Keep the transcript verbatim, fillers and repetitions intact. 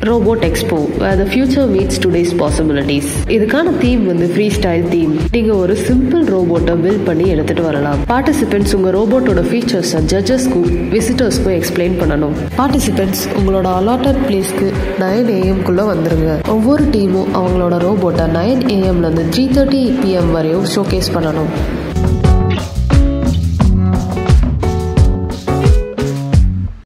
Robot Expo, where the future meets today's possibilities. இதுக்கான theme வந்து free style theme. நீங்க ஒரு சிம்பிள் ரோபோட்டை பில்ட் பண்ணி எடுத்துட்டு வரலாம். பார்ட்டிசிபென்ட்ஸ் உங்க ரோபோட்டோட ஃபீச்சர்ஸை ஜட்ஜஸ்க்கும் விசிட்டர்ஸ்க்கும் எக்ஸ்பிளைன் பண்ணணும். பார்ட்டிசிபென்ட்ஸ் உங்களோட அலாட்டட் பிளேஸ்க்கு நைன் ஏஎம் குள்ள வந்துருங்க. ஒவ்வொரு டீமும் அவங்களோட ரோபோட்டை நைன் ஏஎம்ல இருந்து த்ரீ தேர்ட்டி பிஎம் வரையும் ஷோகேஸ் பண்ணணும்.